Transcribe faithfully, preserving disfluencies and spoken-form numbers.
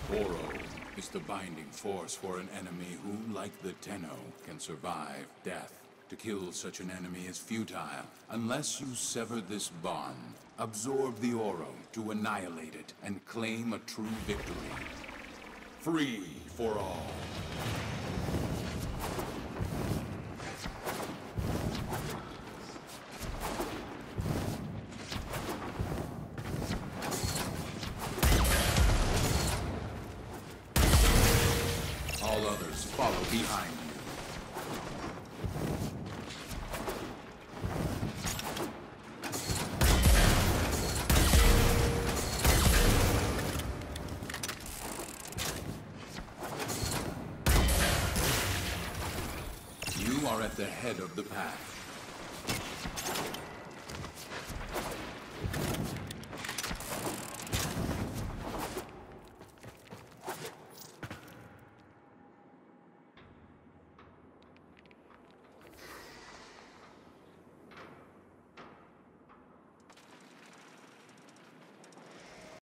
Oro is the binding force for an enemy who, like the Tenno, can survive death. To kill such an enemy is futile unless you sever this bond. Absorb the Oro to annihilate it and claim a true victory. Free for all. All others follow behind you. You are at the head of the path.